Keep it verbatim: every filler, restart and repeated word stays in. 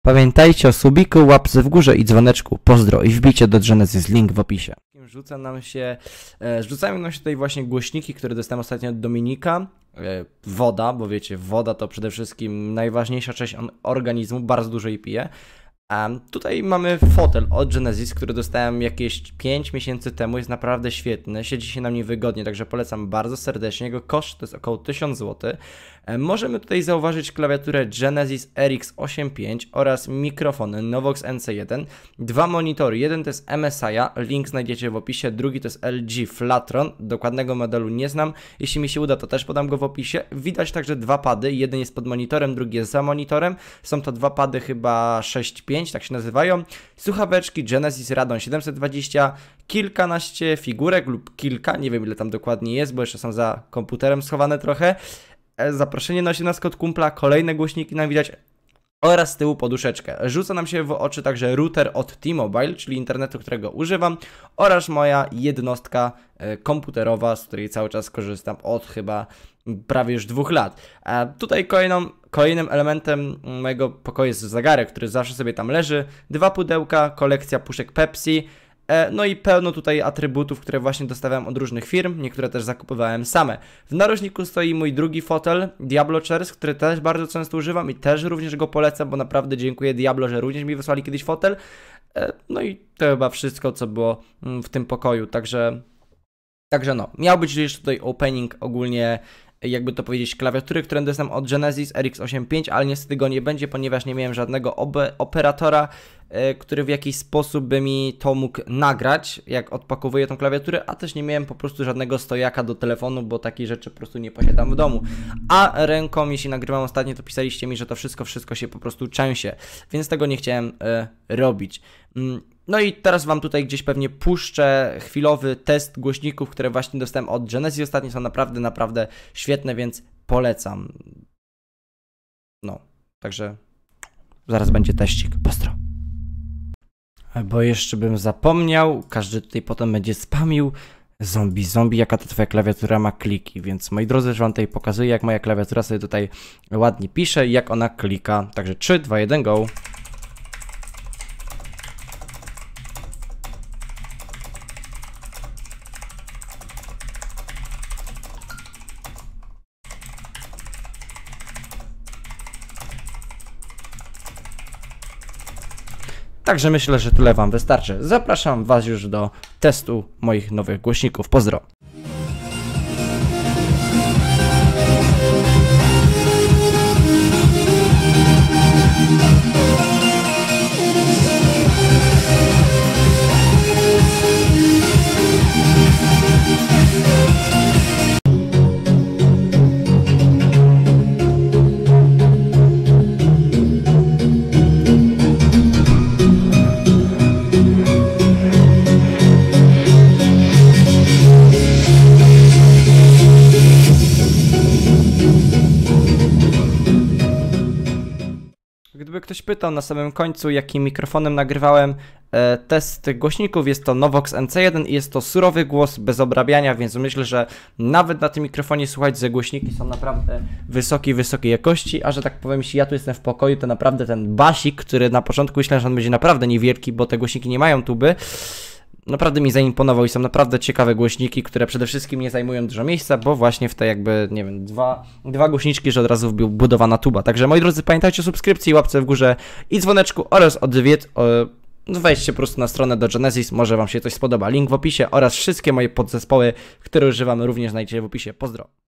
Pamiętajcie o subiku, łapce w górze i dzwoneczku. Pozdro i wbijcie do Genesis, link w opisie. Rzuca nam się, e, rzucają nam się tutaj właśnie głośniki, które dostałem ostatnio od Dominika. E, woda, bo wiecie, woda to przede wszystkim najważniejsza część organizmu, bardzo dużo jej pije. Um, tutaj mamy fotel od Genesis, który dostałem jakieś pięć miesięcy temu, jest naprawdę świetny, siedzi się na nim wygodnie, także polecam bardzo serdecznie, jego koszt to jest około tysiąc złotych. Um, możemy tutaj zauważyć klawiaturę Genesis R X osiemdziesiąt pięć oraz mikrofon Novox N C jeden, dwa monitory, jeden to jest M S I, link znajdziecie w opisie, drugi to jest L G Flatron, dokładnego modelu nie znam, jeśli mi się uda to też podam go w opisie. Widać także dwa pady, jeden jest pod monitorem, drugi jest za monitorem, są to dwa pady chyba sześć pięć, tak się nazywają, słuchaweczki Genesis Radon siedemset dwadzieścia, kilkanaście figurek lub kilka, nie wiem ile tam dokładnie jest, bo jeszcze są za komputerem schowane trochę, zaproszenie na osiemnastkę od kumpla, kolejne głośniki nam widać oraz z tyłu poduszeczkę. Rzuca nam się w oczy także router od T-Mobile, czyli internetu, którego używam, oraz moja jednostka komputerowa, z której cały czas korzystam od chyba prawie już dwóch lat. A tutaj kolejną, kolejnym elementem mojego pokoju jest zegarek, który zawsze sobie tam leży, dwa pudełka, kolekcja puszek Pepsi, no i pełno tutaj atrybutów, które właśnie dostawałem od różnych firm, niektóre też zakupowałem same. W narożniku stoi mój drugi fotel, Diablo Chairs, który też bardzo często używam i też również go polecam, bo naprawdę dziękuję Diablo, że również mi wysłali kiedyś fotel. No i to chyba wszystko, co było w tym pokoju, także... Także no, miał być jeszcze tutaj opening ogólnie, jakby to powiedzieć, klawiatury, które dostałem od Genesis R X osiemdziesiąt pięć, ale niestety go nie będzie, ponieważ nie miałem żadnego operatora, e, który w jakiś sposób by mi to mógł nagrać, jak odpakowuję tą klawiaturę, a też nie miałem po prostu żadnego stojaka do telefonu, bo takiej rzeczy po prostu nie posiadam w domu. A ręką, jeśli nagrywam ostatnio, to pisaliście mi, że to wszystko, wszystko się po prostu trzęsie, więc tego nie chciałem e, robić. Mm. No i teraz wam tutaj gdzieś pewnie puszczę chwilowy test głośników, które właśnie dostałem od Genesis. Ostatnio są naprawdę, naprawdę świetne, więc polecam. No, także zaraz będzie teścik. Pozdro. Bo jeszcze bym zapomniał, każdy tutaj potem będzie spamił. Zombie, zombie, jaka to twoja klawiatura ma kliki, więc moi drodzy, że wam tutaj pokazuję, jak moja klawiatura sobie tutaj ładnie pisze i jak ona klika. Także trzy, dwa, jeden, go. Także myślę, że tyle wam wystarczy. Zapraszam was już do testu moich nowych głośników. Pozdro! Gdyby ktoś pytał na samym końcu, jakim mikrofonem nagrywałem e, test tych głośników, jest to Novox N C jeden i jest to surowy głos bez obrabiania, więc myślę, że nawet na tym mikrofonie słuchać, że głośniki są naprawdę wysokiej, wysokiej jakości, a że tak powiem, jeśli ja tu jestem w pokoju, to naprawdę ten basik, który na początku myślałem, że on będzie naprawdę niewielki, bo te głośniki nie mają tuby, naprawdę mi zaimponował i są naprawdę ciekawe głośniki, które przede wszystkim nie zajmują dużo miejsca, bo właśnie w te jakby, nie wiem, dwa, dwa głośniczki, że od razu wbił budowana tuba. Także moi drodzy, pamiętajcie o subskrypcji, łapce w górze i dzwoneczku oraz odwiedź, wejdźcie po prostu na stronę do Genesis, może wam się coś spodoba. Link w opisie oraz wszystkie moje podzespoły, które używamy, również znajdziecie w opisie. Pozdro!